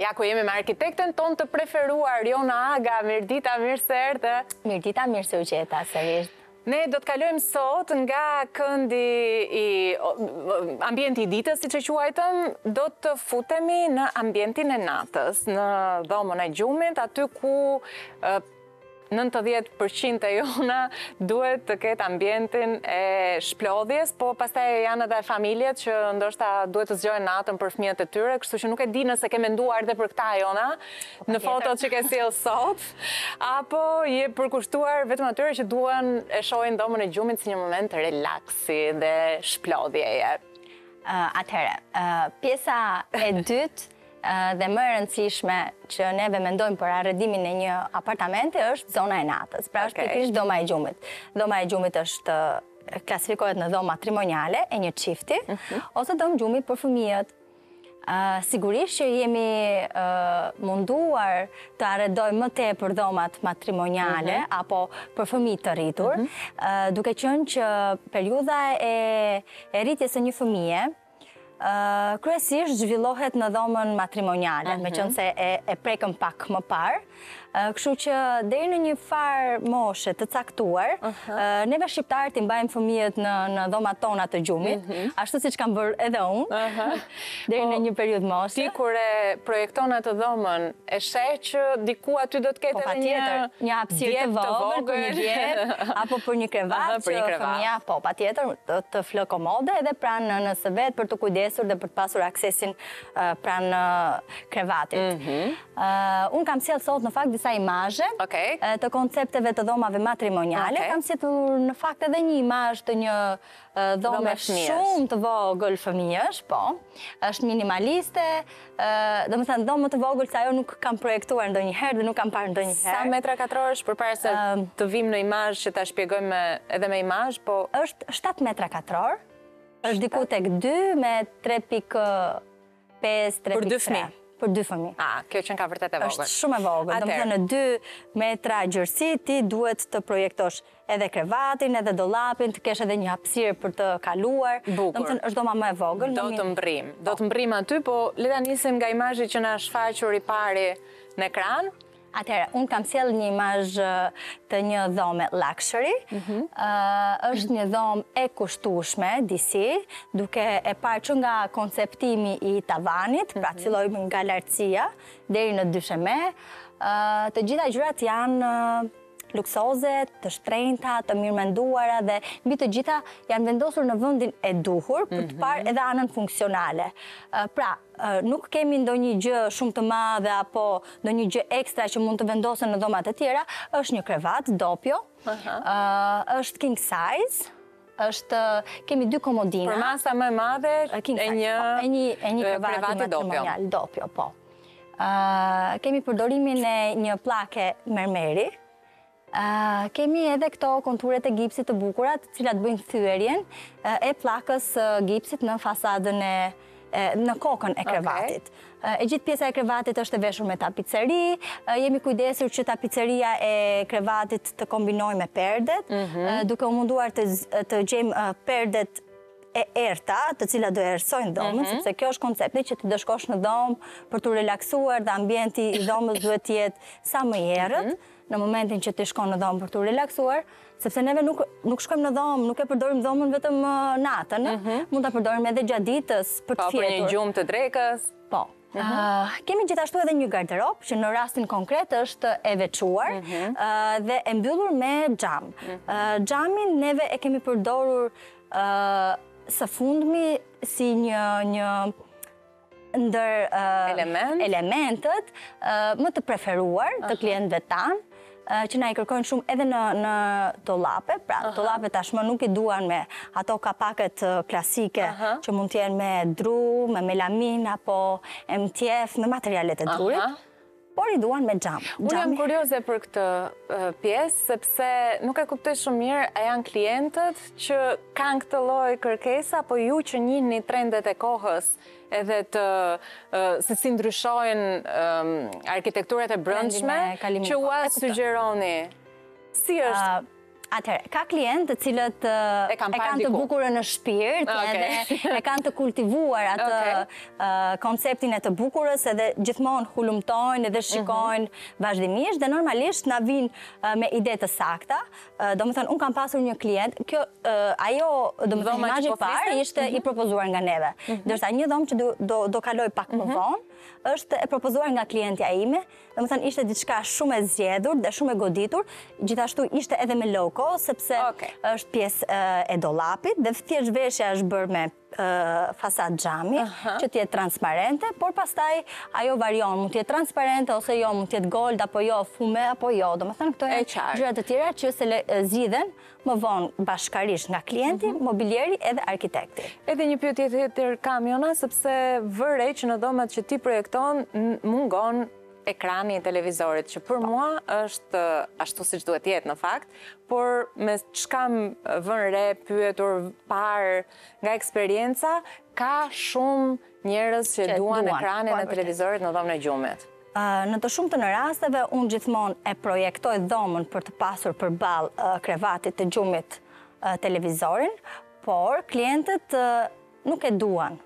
Ja, ku jemi me arkitekten ton të preferuar, Jona Aga, Mirdita, mirë se erdhe. Mirdita, mirë se u gjeta, sërish. Ne do të kalojmë sot nga këndi i ambienti i ditës, si që quajtëm, do të futemi në ambientin e natës, në dhomën e gjumit, aty ku 90% e jona duhet të ketë ambientin e shplodhjes, po pastaj janë edhe familjet që ndoshta duhet të zgjojnë natën për fëmijët e tyre, kështu që nuk e di nëse ke menduar edhe për këta, Jona, në fotot që ke sjell sot, apo je përkushtuar vetëm atyre që duan e shohin dhomën e gjumit si një moment relaksi dhe shplodhjeje. Atëherë, pjesa e dytë dhe më e rëndësishme që neve mendojmë për arredimin e një apartamenti është zona e natës. Pra është pikërisht dhoma e gjumit. Dhoma e gjumit është klasifikohet në dhomë matrimoniale e një çifti ose dhomë gjumit për fëmijët. Sigurisht që jemi munduar të arredojmë më tepër dhomat matrimoniale apo për fëmijë të rritur, duke qenë që periudha e rritjes së një fëmije kryesisht zhvillohet në dhomën matrimoniale, me qënë se e prekëm pak më parë. Kështu që deri në një farë moshe të caktuar, neve shqiptarët i mbajmë fëmijët në dhomat tona të gjumit, ashtu siç kam bërë edhe unë, deri në një periudhë moshe. Ti kur e projekton atë dhomën, e sheh që diku aty do të ketë edhe një hapësirë të vogël për një djetë, apo për një krevat që fëmija, po patjetër, të flë komode edhe pranë nëse vetë për të kujdesur dhe për të pasur aksesin pranë krevatit. Unë kam sjellë sot në fakt disa imazhe të koncepteve të dhomave matrimoniale. Kam sjellur në fakt edhe një imazh të një dhome shumë të vogël fëmijësh, po. Është minimaliste, domethënë dhomë të vogël se ajo nuk kam projektuar ndonjëherë dhe nuk kam parë ndonjëherë. Sa metra katror është përpara se të vim në imazh që ta shpjegojmë edhe me imazh, po është 7 metra katror. Është diku tek 2 me 3.5, 3.3. Për 2 fëmijë. Për 2 fëmijë. Kjo qenë ka vërtet e vogël. Është shumë e vogël. Domethënë në 2 metra gjërsi ti duhet të projektosh edhe krevatin, edhe dollapin, të kesh edhe një hapësirë për të kaluar. Domethënë është dhoma më e vogël. Do të mbrim aty, po le ta nisim nga imazhi që na shfaqur i pari në ekran. Atëherë, unë kam sjell një imazh të një dhome luxury. Është një dhomë e kushtueshme, disi, duke e parë që nga konceptimi i tavanit, pra të fillojmë nga lartësia deri në dysheme. Të gjitha gjërat janë luksoze, të shtrenjta, të mirëmenduara dhe mbi të gjitha janë vendosur në vendin e duhur për të parë edhe anën funksionale. Pra, nuk kemi ndonjë gjë shumë të madhe apo ndonjë gjë ekstra që mund të vendosen në dhomat e tjera. Është një krevat doppio, është king size, kemi 2 komodina. Për masa më e madhe e një krevati matrimonial doppio, po. Kemi përdorimin e një plake mermeri. Kemi edhe këto konturet e gipsit të bukura, të cilat bëjnë thyerjen e plakës gipsit në fasadën në kokën e krevatit. E gjithë pjesa e krevatit është e veshur me tapiceri, jemi kujdesur që tapiceria e krevatit të kombinojë me perdet, duke u munduar të gjejmë perdet e erta, të cilat do erësojnë dhomën, sepse kjo është koncepti që ti do shkosh në dhomë për të relaksuar dhe ambienti i dhomës duhet të jetë sa më i errët në momentin që ti shkon në dhomë për të relaksuar, sepse neve nuk shkojmë në dhomë, nuk e përdorim dhomën vetëm natën, mund ta përdorim edhe gjatë ditës për të fjetur. Po, për një gjumë të drekës. Po. Kemi gjithashtu edhe një garderob që në rastin konkret është e veçuar dhe e mbyllur me xham. Xhamin neve e kemi përdorur së fundmi si një ndër elementet më të preferuar të klientëve tanë, që na i kërkojnë shumë edhe në dollape. Pra, dollape tashmë nuk i duan me ato kapaket klasike që mund t'jenë me dru, me melamin apo MTF, me materialet e drurit. Por i duan me xham. Unë jam kurioze për këtë pjesë, sepse nuk e kuptoj shumë mirë, a janë klientët që kanë këtë lloj kërkesa, apo ju që njihni trendet e kohës edhe se si ndryshojnë arkitekturat e brendshme, që ua sugjeroni? Si është? Atëherë, ka klientë të cilët e kanë të bukurën në shpirt, edhe e kanë të kultivuar atë konceptin e të bukurës, edhe gjithmonë hulumtojnë edhe shikojnë vazhdimisht, dhe normalisht na vinë me ide të sakta. Domethënë, unë kam pasur një klient, ajo, domethënë, imazhi i parë ishte i propozuar nga neve. Ndërsa një dhomë që do kaloj pak më vonë, është e propozuar nga klientja ime, domethënë ishte diçka shumë e zgjedhur dhe shumë e goditur, gjithashtu ishte edhe me low cost, sepse është pjesë e dollapit dhe thjesht veshja është bërë me fasad xhami, që t'jetë transparente, por pastaj ajo varion, mund t'jetë transparente ose jo, mund t'jetë gold apo jo, fume apo jo, domethënë këto janë gjëra të tjera që se zgjidhen më vonë bashkarisht nga klienti, mobilieri edhe arkitekti. Edhe një pyetje tjetër kam, Jona, sepse vërej që në dhomat që ti projekton mungon ekrani i televizorit, që për mua është ashtu siç duhet jetë në fakt, por me ç'kam vënë re, pyetur, parë nga eksperienca, ka shumë njerëz që duan ekranin e televizorit në dhomën e gjumit. Në të shumtë në rasteve, unë gjithmonë e projektoj dhomën për të pasur përballë krevatit të gjumit televizorin, por klientët nuk e duan.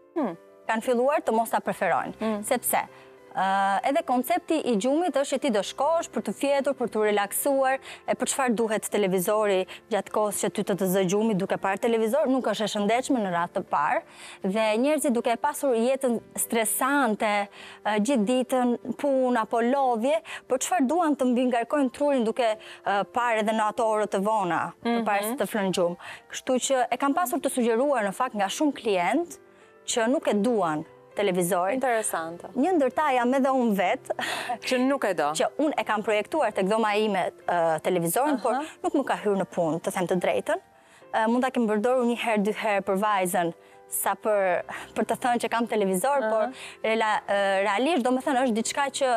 Kanë filluar të mos ta preferojnë, sepse edhe koncepti i gjumit është që ti do shkosh për të fjetur, për të relaksuar, e për çfarë duhet televizori gjatë kohës që ty të zë gjumi duke parë televizor, nuk është e shëndetshme në radhë të parë, dhe njerëzit duke pasur jetën stresante gjithë ditën, punë apo lodhje, për çfarë duan të mbi ngarkojnë trurin duke parë edhe në ato orë të vona, përpara se të flënë gjumë. Kështu që e kam pasur të sugjeruar në fakt nga shumë klientë që nuk e duan televizorin. Interesante. Një ndërta jam edhe unë vetë. Që nuk e do. Që unë e kam projektuar tek dhoma ime televizorin, por nuk më ka hyrë në punë, të them të drejtën. Mund ta kem përdorur një herë, dy herë për vajzën, sa për të thënë që kam televizor, por realisht domethënë është diçka që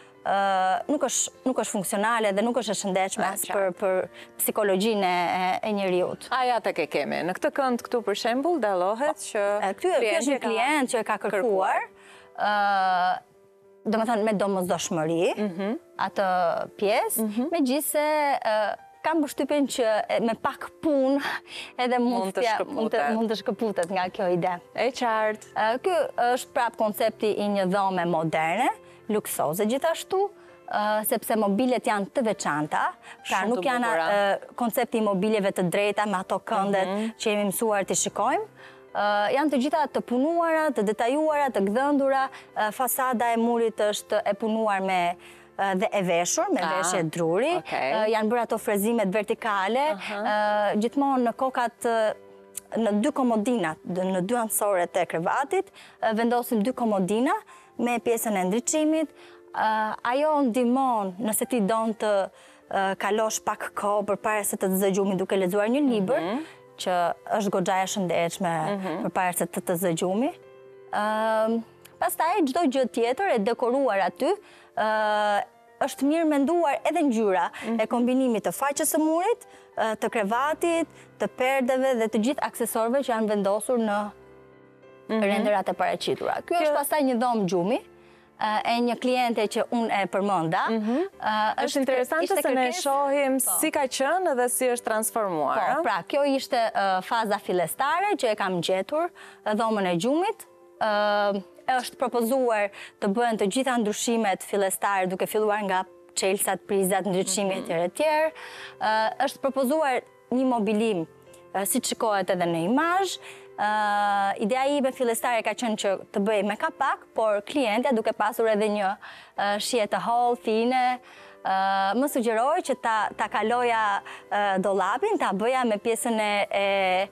nuk është funksionale dhe nuk është e shëndetshme për psikologjinë e njeriut. Aja tek e kemi. Në këtë kënd këtu për shembull dallohet që ky është një klient që e ka kërkuar, domethënë me domosdoshmëri, atë pjesë, megjithse kam përshtypjen që me pak punë edhe mund të shkëputet nga kjo ide. E qartë. Ky është prap koncepti i një dhome moderne, luksoze gjithashtu, sepse mobiljet janë të veçanta, pra nuk janë koncepti i mobiljeve të drejta me ato këndet që jemi mësuar të shikojmë. Janë të gjitha të punuara, të detajuara, të gdhëndura, fasada e murit është e punuar me dhe e veshur, me veshje druri, janë bërë ato frezimet vertikale, gjithmonë në kokat në dy komodinat, në dy anësoret e krevatit, vendosim dy komodina me pjesën e ndriçimit. Ajo ndihmon nëse ti don të kalosh pak kohë përpara se të të zë gjumi duke lexuar një libër, që është goxha e shëndetshme përpara se të të zë gjumi. Pastaj çdo gjë tjetër e dekoruar aty është mirë menduar edhe ngjyra e kombinimit të faqes së murit, të krevatit, të perdeve dhe të gjithë aksesorëve që janë vendosur në renderat e paraqitura. Ky është pastaj një dhomë gjumi e një kliente që unë e përmenda. Është interesante se ne shohim si ka qenë dhe si është transformuar. Po, pra, kjo ishte faza fillestare që e kam gjetur, dhomën e gjumit. Është propozuar të bëhen të gjitha ndryshimet fillestare duke filluar nga çelësat, prizat, ndriçimi etj. Është propozuar një mobilim si shikohet edhe në imazh. Ideja ime fillestare ka qenë që të bëj me kapak, por klientja duke pasur edhe një shije të hollë, fine, më sugjeroi që ta kaloja dollapin, ta bëja me pjesën e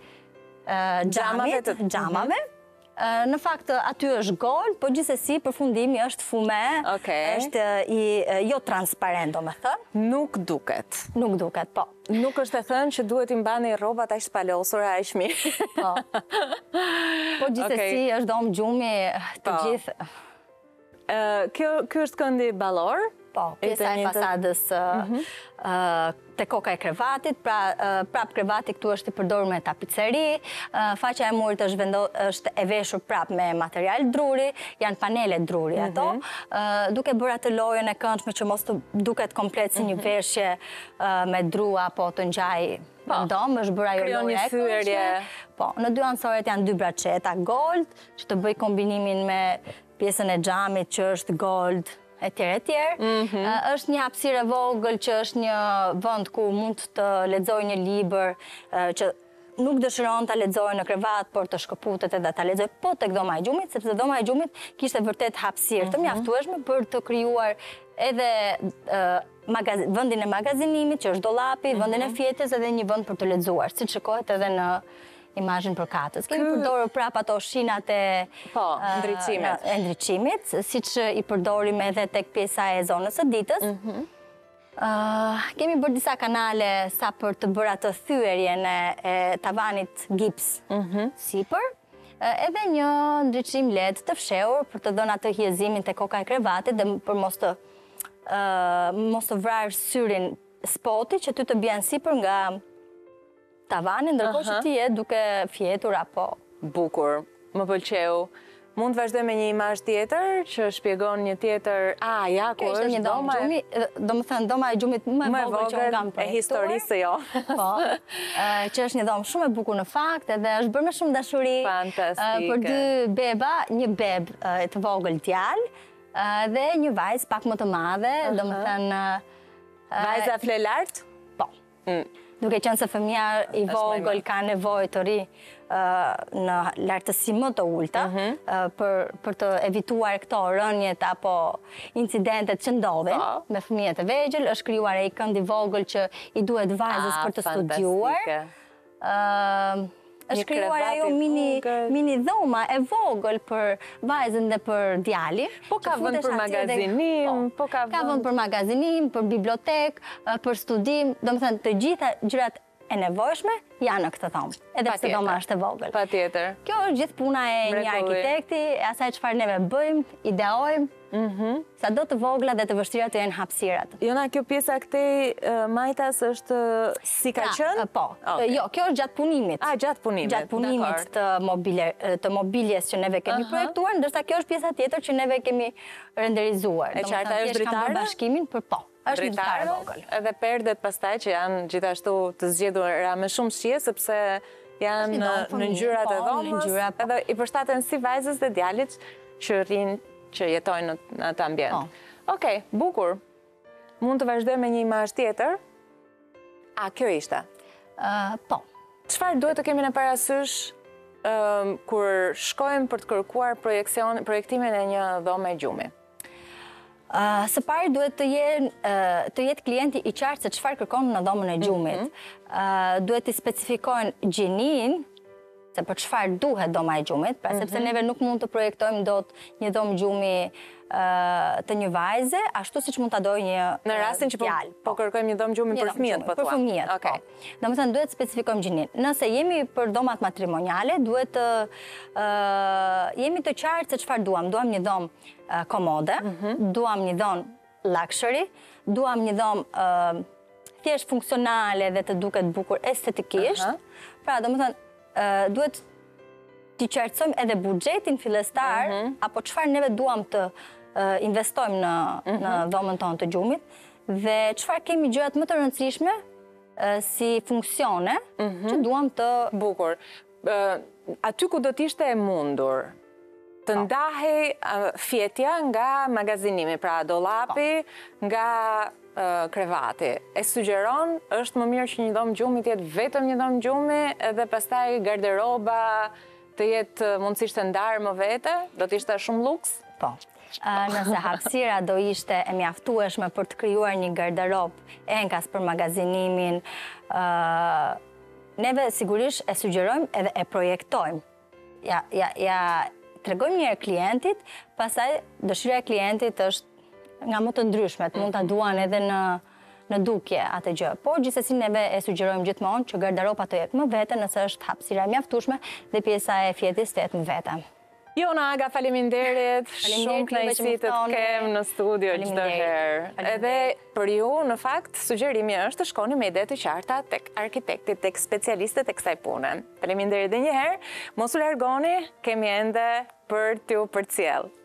xhamave. Në fakt aty është gold, po gjithsesi përfundimi është fume, është jo transparent, domethënë. Nuk duket. Nuk duket, po. Nuk është e thënë që duhet i mbani rrobat aq spalosura aq mirë. Po. Po gjithsesi është dhomë gjumi të gjithë. Ky është këndi ballor, Po, pjesa e fasadës te koka e krevatit, pra prap krevati këtu është i përdorur me tapiceri, faqja e murit është e veshur prap me material druri, janë panele druri ato, duke bërë atë lojën e këndshme që mos të duket komplet si një veshje me dru apo të ngjaj ndomë, është bërë ajo loja e këndshme. Po, në dy ansoret janë dy braçeta gold, që të bëj kombinimin me pjesën e xhamit që është gold, etj. Është një hapësirë e vogël që është një vend ku mund të lexoj një libër që nuk dëshiron ta lexoj në krevat, por të shkëputet edhe ta lexoj po tek dhoma e gjumit, sepse dhoma e gjumit kishte vërtet hapësirë të mjaftueshme për të krijuar edhe vendin e magazinimit, që është dollapi, vendin e fjetës edhe një vend për të lexuar, siç shikohet edhe në imazhin përkatës. Kemi përdorur prap ato shinat e ndriçimit, siç i përdorim edhe tek pjesa e zonës së ditës. Kemi bërë disa kanale sa për të bërë atë thyerjen e tavanit gips sipër, edhe një ndriçim LED të fshehur për të dhënë atë hiezimin te koka e krevatit dhe për mos të vrarë syrin spoti që ty të bjen sipër nga tavani, ndërkohë që ti je duke fjetur apo... Bukur, më pëlqeu. Mund të vazhdoj me një imazh tjetër që shpjegon një tjetër... ja, ku është një doma e gjumit, do më thënë doma e gjumit më e vogël që unë kam e historisë jo. Po, që është një domë shumë e bukur në fakt, edhe është bërë me shumë dashuri. Fantastike. Për dy beba, një beb të vogël djalë, dhe një vajzë pak më të madhe, do më thënë... Vajza fle lart? Po. Duke qenë se fëmija i vogël ka nevojë të ri në lartësi më të ulta për të evituar këto rënjet apo incidentet që ndodhin me fëmijët e vegjël, është krijuar ai kënd i vogël që i duhet vajzës për të studiuar. Është krijuar ajo mini dhoma e vogël për vajzën dhe për djalin. Po ka vend për magazinim, ka vend për magazinim, për bibliotek, për studim, domethënë të gjitha gjërat e nevojshme janë në këtë dhomë, edhe pse dhoma është e vogël. Patjetër. Kjo është gjithë puna e një arkitekti, e asaj çfarë neve bëjmë, ideojmë, sado të vogla dhe të vështira të jenë hapësirat. Jona, kjo pjesa këtej majtas është si ka qenë? Po, jo, kjo është gjatë punimit. Gjatë punimit. Gjatë punimit të mobiljes që neve kemi projektuar, ndërsa kjo është pjesa tjetër që neve kemi renderizuar. E qarta është dritare? Bashkimin për po. Është një dritare vogël. Edhe perdet pastaj që janë gjithashtu të zgjedhura me shumë shije, sepse janë në ngjyrat e dhomës, edhe i përshtaten si vajzës dhe djalit që rrinë, që jetojnë në atë ambient. Okej, bukur. Mund të vazhdoj me një imazh tjetër? Kjo ishte? Po. Çfarë duhet të kemi në parasysh kur shkojmë për të kërkuar projektimin e një dhome gjumi? Së pari duhet të jetë klienti i qartë se çfarë kërkon në dhomën e gjumit. Duhet të specifikojnë gjinin, se për çfarë duhet dhoma e gjumit, pra sepse neve nuk mund të projektojmë dot një dhomë gjumi të një vajze, ashtu siç mund ta dojë një djalë. Në rastin që po kërkojmë një dhomë gjumi për fëmijët, po thua. Për fëmijët, po. Domethënë duhet të specifikojmë gjinin. Nëse jemi për dhomat matrimoniale, duhet të jemi të qartë se çfarë duam. Duam një dhomë komode, duam një dhomë luxury, duam një dhomë thjesht funksionale dhe të duket bukur estetikisht. Pra, domethënë duhet t'i qartësojmë edhe buxhetin fillestar, apo çfarë neve duam të investojmë në dhomën tonë të gjumit, dhe çfarë kemi gjërat më të rëndësishme si funksione që duam të... Bukur. Aty ku do t'ishte e mundur, të ndahej fjetja nga magazinimi, pra dollapi nga krevati. E sugjeron, është më mirë që një dhomë gjumi të jetë vetëm një dhomë gjumi, edhe pastaj garderoba të jetë mundësisht të ndarë më vete, do t'ishte shumë luks? Po. Nëse hapësira do ishte e mjaftueshme për të krijuar një garderobë enkas për magazinimin, neve sigurisht e sugjerojmë edhe e projektojmë. Ja tregojmë njëherë klientit, pastaj dëshira e klientit është nga më të ndryshmet, mund ta duan edhe në dukje atë gjë. Por gjithsesi neve e sugjerojmë gjithmonë që garderoba të jetë më vete nëse është hapësira e mjaftueshme dhe pjesa e fjetës të jetë më vete. Jona Aga, faleminderit. Shumë kënaqësi të të kem në studio çdo herë. Edhe për ju, në fakt, sugjerimi është të shkoni me ide të qarta tek arkitektit, tek specialistët e kësaj pune. Faleminderit edhe një herë. Mos u largoni, kemi ende për t'ju përcjell.